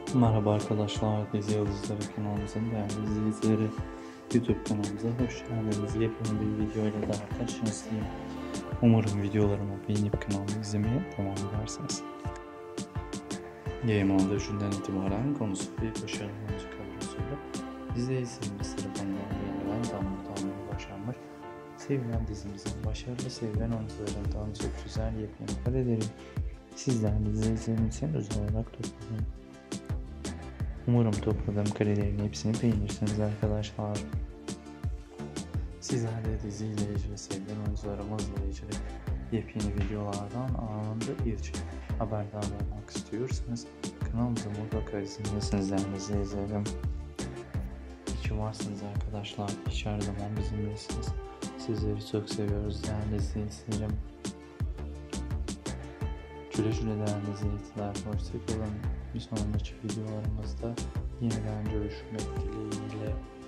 Merhaba arkadaşlar, Dizi Yıldızları kanalımızın değerli izleyicileri, YouTube kanalımıza hoş geldiniz. Yepyeni bir video ile daha karşınızdayım. Umarım videolarımı beğenip kanalımı izlemeye devam edersiniz. Yayınlandığı günden itibaren konusu bir başarılı oyuncu kadrosuyla izleyicilerimiz tarafından beğenilen damla başarmış. Sevilen dizimizin başarılı sevilen oyuncularından çok güzel yepyeni kareleri sizlerle izleyicilerimizin özel olarak topladım. Umarım topladığım karelerin hepsini beğenirsiniz arkadaşlar. Sizler de diziyle ilgili sevilen oyuncularımızla ilgili yepyeni videolardan anında ilk haberdar olmak istiyorsanız kanalımıza mutlaka izlemelisiniz değerli izleyicilerim. İyi ki varsınız arkadaşlar. Hiç her zaman bizimlesiniz. Sizleri çok seviyoruz değerli izleyicilerim. Güle güle değerli izleyiciler. Hoşçakalın. Bir sonraki videolarımızda yeniden görüşmek dileğiyle.